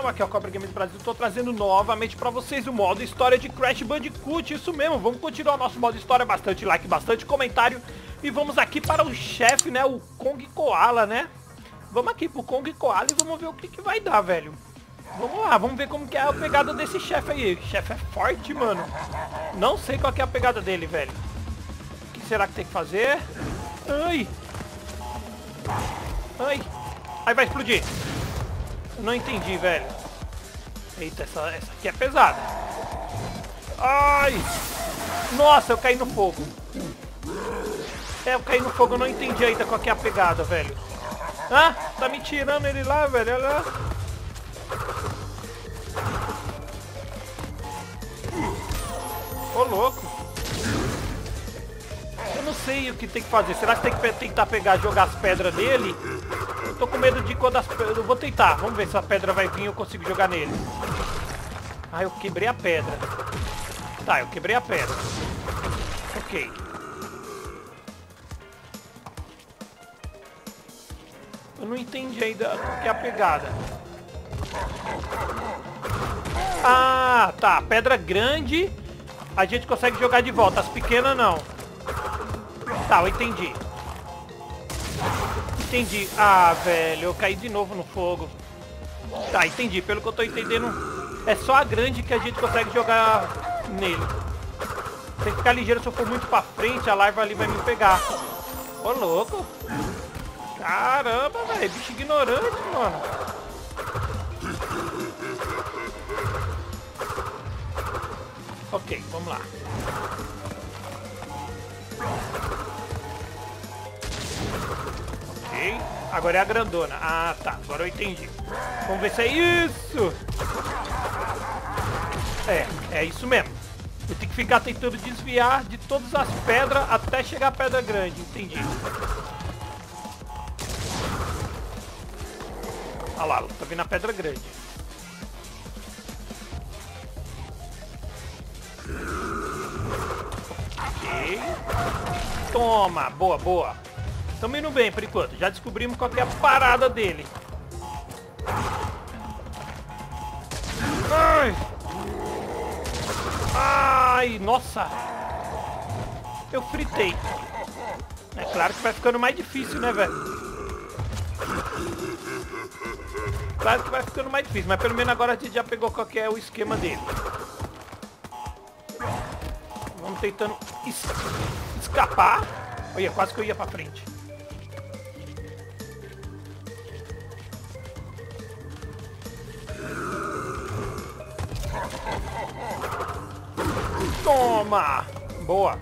pessoal, aqui é o Cobra Games Brasil. Estou trazendo novamente para vocês o modo história de Crash Bandicoot. Isso mesmo, vamos continuar nosso modo história. Bastante like, bastante comentário. E vamos aqui para o chefe, né, o Kong Koala, né. Vamos aqui pro Kong Koala e vamos ver o que vai dar, velho. Vamos lá, vamos ver como que é a pegada desse chefe aí. O chefe é forte, mano. Não sei qual que é a pegada dele, velho. O que será que tem que fazer? Ai. Ai. Aí vai explodir. Eu não entendi, velho. Eita, essa aqui é pesada. Ai. Nossa, eu caí no fogo. Eu caí no fogo, eu não entendi ainda qual que é a pegada, velho. Ah, tá me tirando ele lá, velho. Olha lá. Ô, louco. Eu não sei o que tem que fazer. Será que tem que tentar pegar, jogar as pedras nele? Eu tô com medo de quando as pedras... Eu vou tentar. Vamos ver se a pedra vai vir e eu consigo jogar nele. Ah, eu quebrei a pedra. Tá, eu quebrei a pedra. Ok. Eu não entendi ainda o que é a pegada. Ah, tá. Pedra grande a gente consegue jogar de volta. As pequenas não. Tá, eu entendi. Entendi. Ah, velho, eu caí de novo no fogo. Tá, entendi. Pelo que eu tô entendendo, é só a grande que a gente consegue jogar nele. Tem que ficar ligeiro, se eu for muito pra frente, a larva ali vai me pegar. Ô, louco. Caramba, velho. Bicho ignorante, mano. Ok, vamos lá. Ok. Agora é a grandona. Ah, tá. Agora eu entendi. Vamos ver se é isso. É isso mesmo. Eu tenho que ficar tentando desviar de todas as pedras até chegar a pedra grande. Entendi. Olha lá, tá vindo a pedra grande. Ok. Toma, boa, boa. Estamos indo bem por enquanto. Já descobrimos qual que é a parada dele. Ai! Ai, nossa! Eu fritei. É claro que vai ficando mais difícil, né, velho? Claro que vai ficando mais difícil, mas pelo menos agora a gente já pegou qual que é o esquema dele. Vamos tentando escapar. Olha, quase que eu ia pra frente. Toma! Boa!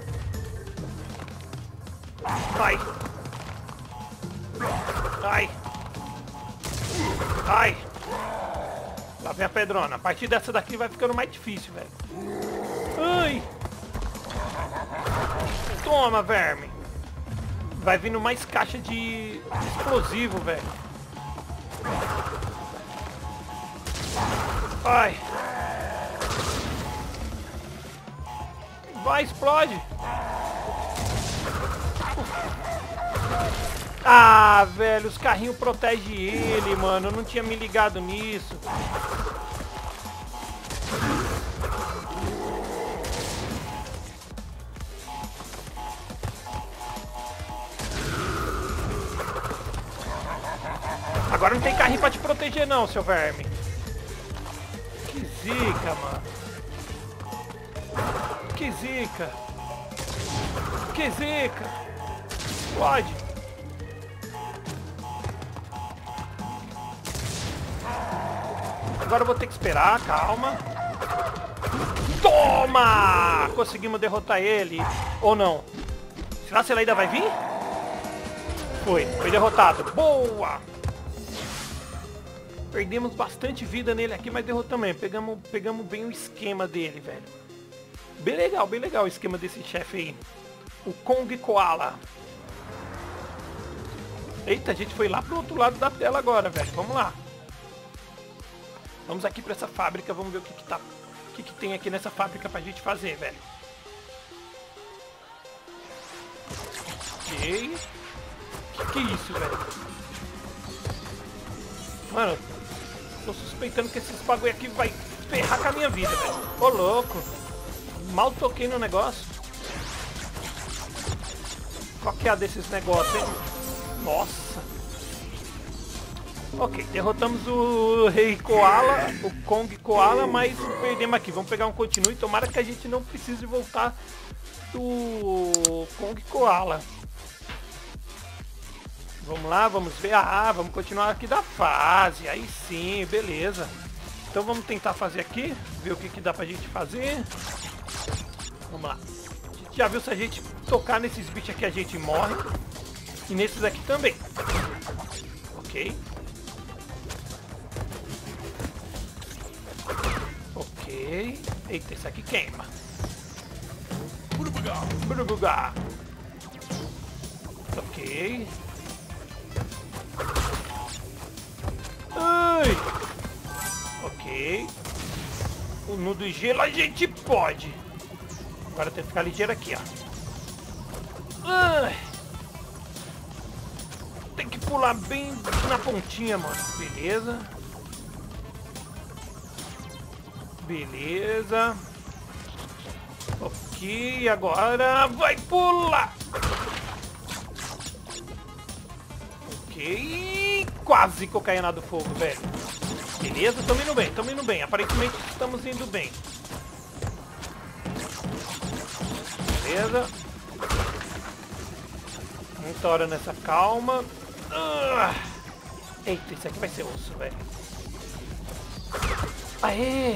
Ai! Ai! Ai! Lá vem a pedrona. A partir dessa daqui vai ficando mais difícil, velho. Ai! Toma, verme! Vai vindo mais caixa de explosivo, velho. Ai! Vai, explode! Ah, velho, os carrinhos protegem ele, mano. Eu não tinha me ligado nisso. Agora não tem carrinho pra te proteger não, seu verme. Que zica, mano. Que zica. Que zica. Explode. Agora eu vou ter que esperar, calma. Toma! Conseguimos derrotar ele. Ou não? Será que ele ainda vai vir? Foi derrotado. Boa! Perdemos bastante vida nele aqui, mas derrotamos também. Pegamos bem o esquema dele, velho. Bem legal o esquema desse chefe aí. O Kong Koala. Eita, a gente foi lá pro outro lado da tela agora, velho. Vamos lá. Vamos aqui pra essa fábrica, vamos ver o que tem aqui nessa fábrica pra gente fazer, velho. Ok. Que é isso, velho? Mano, Tô suspeitando que esses bagulho aqui vai ferrar com a minha vida, velho. Ô, louco. Mal toquei no negócio. Qual que é a desses negócios, hein? Nossa. Ok, derrotamos o Rei Koala, o Kong Koala, mas perdemos aqui. Vamos pegar um continue. Tomara que a gente não precise voltar do Kong Koala. Vamos lá, vamos ver. Ah, vamos continuar aqui da fase. Aí sim, beleza. Então vamos tentar fazer aqui, ver o que dá pra gente fazer. Vamos lá. A gente já viu, se a gente tocar nesses bichos aqui a gente morre. E nesses aqui também. Ok. Ok. Eita, esse aqui queima. Burubugá. Ok. Ai. Ok. O nudo de gelo a gente pode. Agora tem que ficar ligeiro aqui, ó. Ai. Tem que pular bem na pontinha, mano. Beleza. Beleza. Ok, agora vai pular. Ok. Quase que eu caí na do fogo, velho. Beleza, estamos indo bem. Aparentemente estamos indo bem. Beleza. Muita hora nessa calma. Eita, isso aqui vai ser osso, velho. Aê!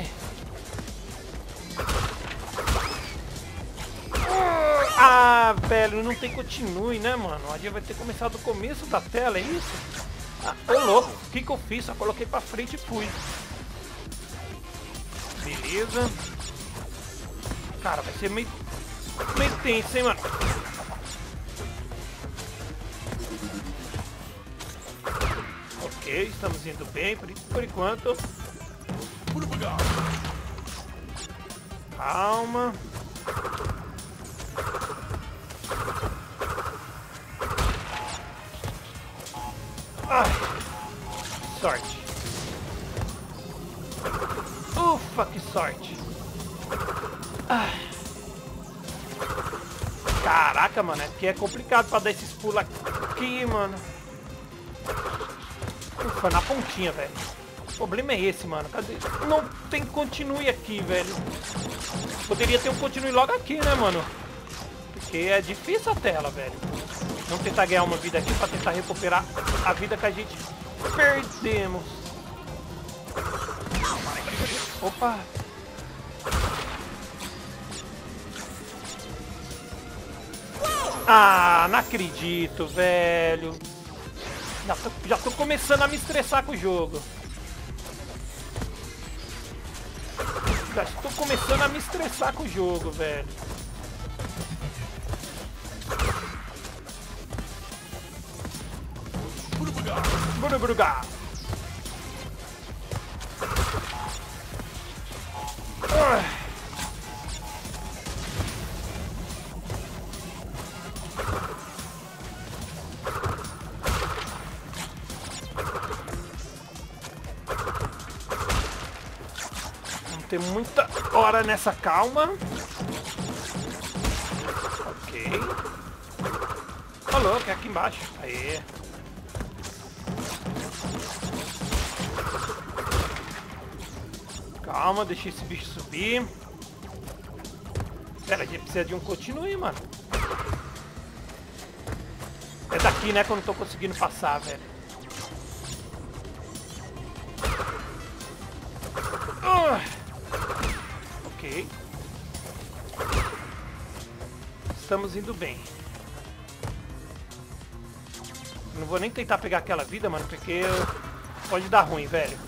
Ah, velho, não tem continue, né, mano? A gente vai ter começado do começo da tela, é isso? Ah, ô louco, o que eu fiz? Só coloquei pra frente e fui. Beleza. Cara, vai ser meio tenso, hein, mano? Ok, estamos indo bem por enquanto. Calma. Ai, sorte. Ufa, que sorte. Ai. Caraca, mano, aqui é complicado pra dar esses pulos aqui, mano. Ufa, na pontinha, velho. O problema é esse, mano. Cadê? Não tem continue aqui, velho. Poderia ter um continue logo aqui, né, mano? Porque é difícil a tela, velho. Vamos tentar ganhar uma vida aqui pra tentar recuperar a vida que a gente perdemos. Opa! Ah, não acredito, velho. Já tô começando a me estressar com o jogo. Já estou começando a me estressar com o jogo, velho. Burubugá. Vamos ter muita hora nessa calma. Ok. Falou, que é aqui embaixo. Aê. Calma, deixa esse bicho subir. Pera, a gente precisa de um continue, mano. É daqui, né, que eu não tô conseguindo passar, velho. Ok. Estamos indo bem. Não vou nem tentar pegar aquela vida, mano, porque pode dar ruim, velho.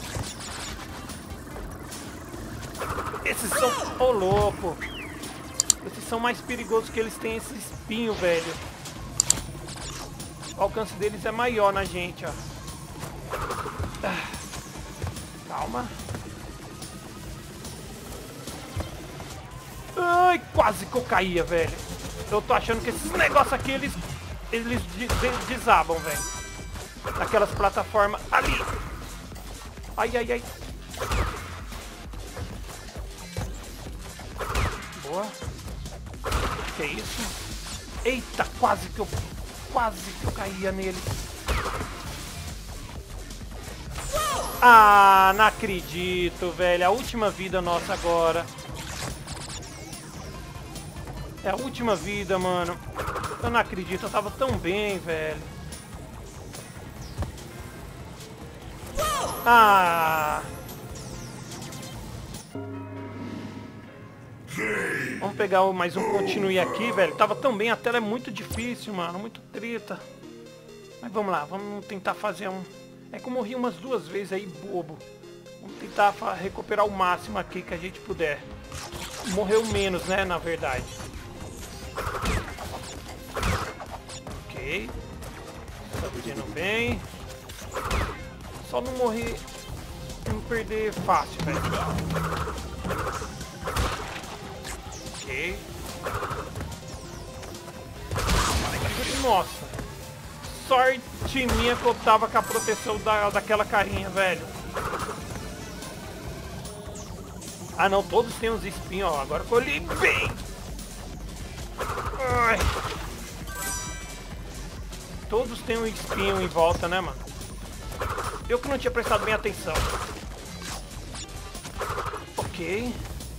Esses são... Ô, louco. Esses são mais perigosos, que eles têm esse espinho, velho. O alcance deles é maior na gente, ó. Calma. Ai, quase que eu caía, velho. Eu tô achando que esses negócios aqui, eles desabam, velho. Aquelas plataformas ali. Ai, ai, ai. Boa. Que isso? Eita, quase que eu caía nele. Ah, não acredito, velho. A última vida nossa agora. É a última vida, mano. Eu não acredito, eu tava tão bem, velho. Ah. Vamos pegar mais um continue aqui, velho. Tava tão bem, a tela é muito difícil, mano. Muito treta. Mas vamos lá, vamos tentar fazer um... É que eu morri umas 2 vezes aí, bobo. Vamos tentar recuperar o máximo aqui que a gente puder. Morreu menos, né, na verdade. Ok. Estamos indo bem. Só não morrer... Não perder fácil, velho. Ok. Nossa. Sorte minha que eu tava com a proteção daquela carinha, velho. Ah não, todos têm uns espinhos, ó. Agora que eu olhei bem. Ai. Todos têm um espinho em volta, né, mano? Eu que não tinha prestado bem atenção. Ok.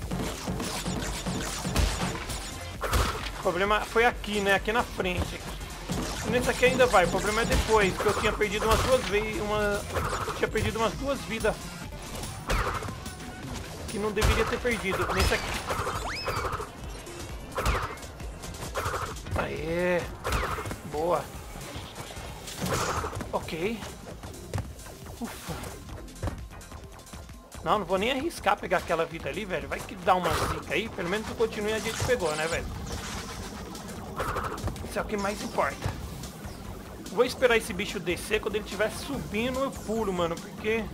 O problema foi aqui, né? Aqui na frente. Nesse aqui ainda vai. O problema é depois, que eu tinha perdido umas 2 vezes. Tinha perdido umas 2 vidas. Que não deveria ter perdido. Nesse aqui. Aê. Boa. Ok. Ufa. Não vou nem arriscar pegar aquela vida ali, velho. Vai que dá uma zica aí. Pelo menos o continue a gente pegou, né, velho? Isso é o que mais importa. Vou esperar esse bicho descer. Quando ele estiver subindo, eu pulo, mano. Porque...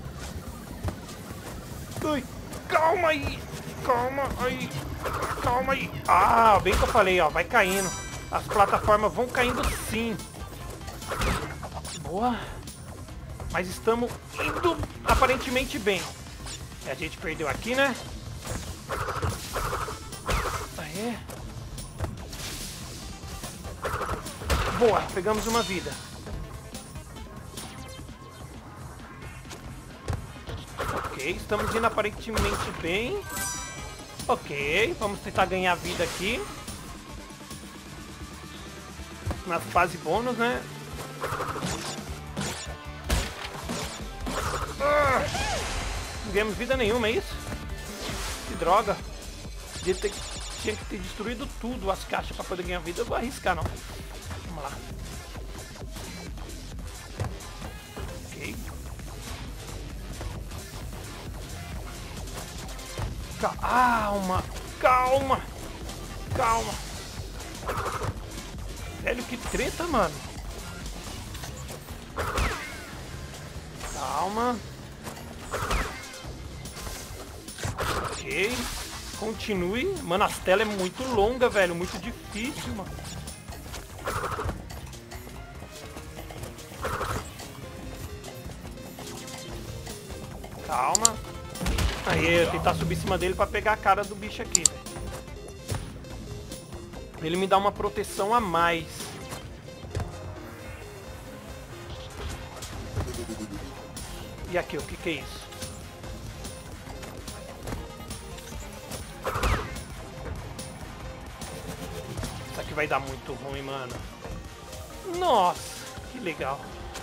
Ai, calma aí. Calma aí. Calma aí. Ah, bem que eu falei, ó. Vai caindo. As plataformas vão caindo sim. Boa. Mas estamos indo aparentemente bem. A gente perdeu aqui, né? Aê. Boa, pegamos uma vida. Ok, estamos indo aparentemente bem. Ok, vamos tentar ganhar vida aqui. Na fase bônus, né? Não ganhamos vida nenhuma, é isso? Que droga. Tinha que ter destruído tudo, as caixas para poder ganhar vida. Eu vou arriscar, não. Vamos lá. Ok. Calma. Calma. Calma. Velho, que treta, mano. Calma. Ok. Continue. Mano, as telas é muito longa, velho. Muito difícil, mano. Calma. Aí, eu tentar subir em cima dele pra pegar a cara do bicho aqui, velho. Ele me dá uma proteção a mais. E aqui, o que é isso? Isso aqui vai dar muito ruim, mano. Nossa, que legal.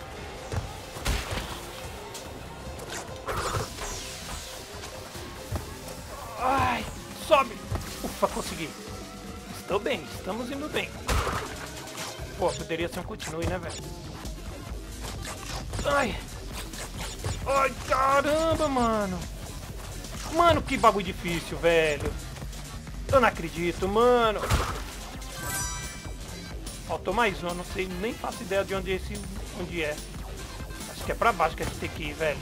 Ai, sobe. Ufa, consegui. Estou bem, estamos indo bem. Pô, poderia ser um continue, né, velho? Ai. Ai, caramba, mano. Mano, que bagulho difícil, velho. Eu não acredito, mano. Faltou mais um, eu não sei, nem faço ideia de onde é. Acho que é pra baixo que a gente tem que ir, velho.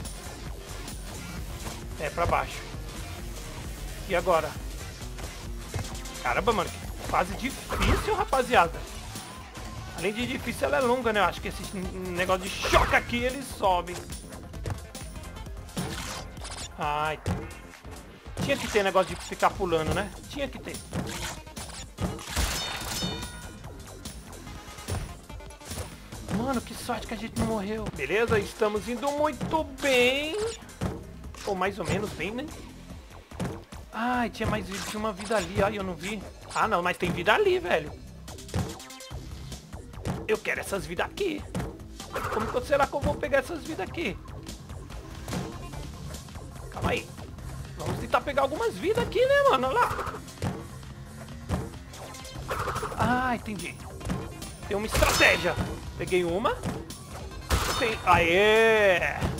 É, pra baixo. E agora? Caramba, mano, que fase difícil, rapaziada. Além de difícil, ela é longa, né? Eu acho que esse negócio de choque aqui, ele sobe. Ai. Tinha que ter negócio de ficar pulando, né? Tinha que ter. Mano, que sorte que a gente não morreu. Beleza, estamos indo muito bem. Ou mais ou menos bem, né? Ai, tinha uma vida ali. Ai, eu não vi. Ah, não, mas tem vida ali, velho. Eu quero essas vidas aqui. Como que será que eu vou pegar essas vidas aqui? Calma aí. Vamos tentar pegar algumas vidas aqui, né, mano? Olha lá. Ah, entendi. Tem uma estratégia. Peguei uma. Tem... Aê!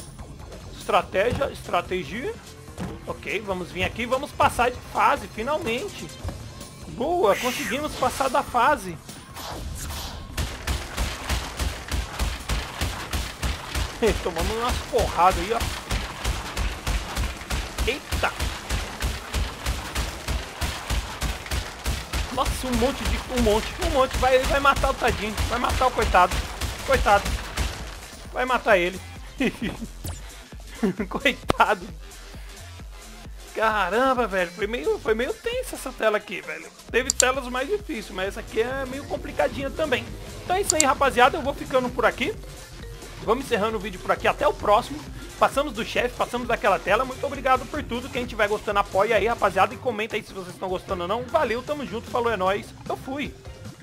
Estratégia. Ok, vamos vir aqui. Vamos passar de fase, finalmente. Boa, conseguimos passar da fase. Tomamos umas porradas aí, ó. Eita! Nossa, um monte. Vai matar o tadinho. Vai matar o coitado. Coitado. Vai matar ele. Coitado. Caramba, velho. Foi meio tensa essa tela aqui, velho. Teve telas mais difíceis, mas essa aqui é meio complicadinha também. Então é isso aí, rapaziada. Eu vou ficando por aqui. Vamos encerrando o vídeo por aqui. Até o próximo. Passamos do chefe, passamos daquela tela. Muito obrigado por tudo. Quem estiver gostando, apoia aí, rapaziada. E comenta aí se vocês estão gostando ou não. Valeu, tamo junto. Falou, é nóis. Eu fui.